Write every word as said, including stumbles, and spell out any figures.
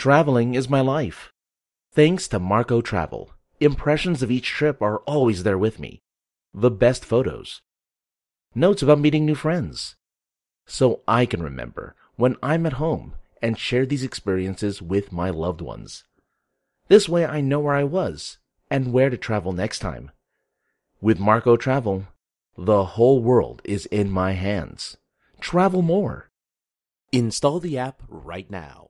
Traveling is my life. Thanks to Marco Travel, impressions of each trip are always there with me. The best photos. Notes about meeting new friends. So I can remember when I'm at home and share these experiences with my loved ones. This way I know where I was and where to travel next time. With Marco Travel, the whole world is in my hands. Travel more. Install the app right now.